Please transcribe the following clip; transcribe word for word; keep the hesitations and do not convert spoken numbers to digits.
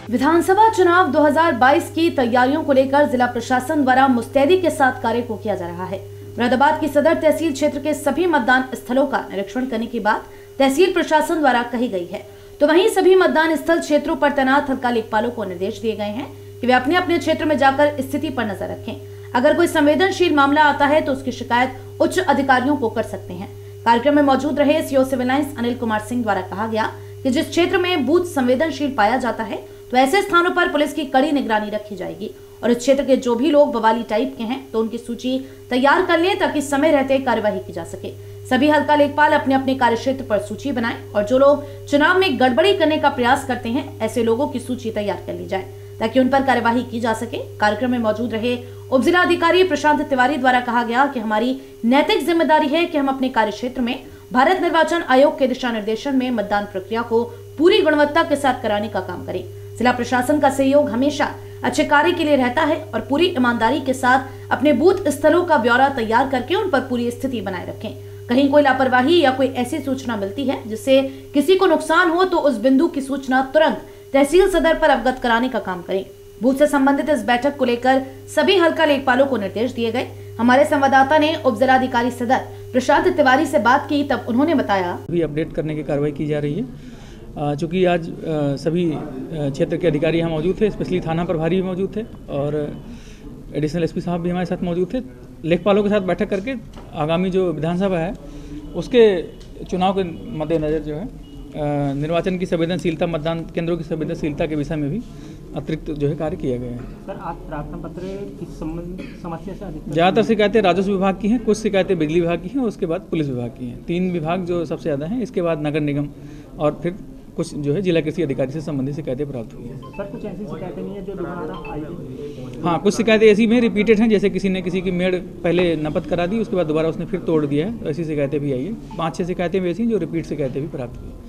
विधानसभा चुनाव दो हज़ार बाईस की तैयारियों को लेकर जिला प्रशासन द्वारा मुस्तैदी के साथ कार्य को किया जा रहा है। मुरादाबाद की सदर तहसील क्षेत्र के सभी मतदान स्थलों का निरीक्षण करने की बात तहसील प्रशासन द्वारा कही गई है, तो वहीं सभी मतदान स्थल क्षेत्रों पर तैनात हल्का लेखपालों को निर्देश दिए गए हैं कि वे अपने अपने क्षेत्र में जाकर स्थिति पर नजर रखें। अगर कोई संवेदनशील मामला आता है तो उसकी शिकायत उच्च अधिकारियों को कर सकते हैं। कार्यक्रम में मौजूद रहे CO civil lines Anil Kumar Singh द्वारा कहा गया कि जिस क्षेत्र में बूथ संवेदनशील पाया जाता है तो ऐसे स्थानों पर पुलिस की कड़ी निगरानी रखी जाएगी और इस क्षेत्र के जो भी लोग बवाली टाइप के हैं तो उनकी सूची तैयार कर लें ताकि समय रहते कार्यवाही की जा सके। सभी हल्का लेखपाल अपने अपने कार्यक्षेत्र पर सूची बनाएं और जो लोग चुनाव में गड़बड़ी करने का प्रयास करते हैं ऐसे लोगों की सूची तैयार कर ली जाए ताकि उन पर कार्यवाही की जा सके। कार्यक्रम में मौजूद रहे उप जिला अधिकारी प्रशांत तिवारी द्वारा कहा गया कि हमारी नैतिक जिम्मेदारी है कि हम अपने कार्यक्षेत्र में भारत निर्वाचन आयोग के दिशा निर्देशन में मतदान प्रक्रिया को पूरी गुणवत्ता के साथ कराने का काम करें। जिला प्रशासन का सहयोग हमेशा अच्छे कार्य के लिए रहता है और पूरी ईमानदारी के साथ अपने बूथ स्थलों का ब्यौरा तैयार करके उन पर पूरी स्थिति बनाए रखें। कहीं कोई लापरवाही या कोई ऐसी सूचना मिलती है जिससे किसी को नुकसान हो तो उस बिंदु की सूचना तुरंत तहसील सदर पर अवगत कराने का काम करें। बूथ से संबंधित इस बैठक को लेकर सभी हल्का लेखपालों को निर्देश दिए गए। हमारे संवाददाता ने उप जिलाधिकारी सदर प्रशांत तिवारी से बात की, तब उन्होंने बताया अभी अपडेट करने की कार्रवाई की जा रही है। चूँकि आज सभी क्षेत्र के अधिकारी यहाँ मौजूद थे, स्पेशली थाना प्रभारी भी मौजूद थे और एडिशनल एसपी साहब भी हमारे साथ मौजूद थे। लेखपालों के साथ बैठक करके आगामी जो विधानसभा है उसके चुनाव के मद्देनज़र जो है निर्वाचन की संवेदनशीलता, मतदान केंद्रों की संवेदनशीलता के विषय में भी अतिरिक्त जो है कार्य किया गया है। सर, आज प्रार्थना पत्र किस समस्या से अधिकतर? ज़्यादातर शिकायतें राजस्व विभाग की हैं, कुछ शिकायतें बिजली विभाग की हैं और उसके बाद पुलिस विभाग की हैं। तीन विभाग जो सबसे ज़्यादा हैं, इसके बाद नगर निगम और फिर कुछ जो है जिला कृषि अधिकारी से संबंधित शिकायतें प्राप्त हुई हैं। सर, कुछ ऐसी शिकायतें नहीं है जो दोबारा आई? हाँ, कुछ शिकायतें ऐसी में रिपीटेड हैं, जैसे किसी ने किसी की मेड़ पहले नपत करा दी, उसके बाद दोबारा उसने फिर तोड़ दिया है, तो ऐसी शिकायतें भी आई हैं। पाँच छः शिकायतें भी ऐसी हैं जो रिपीट शिकायतें भी प्राप्त हुई।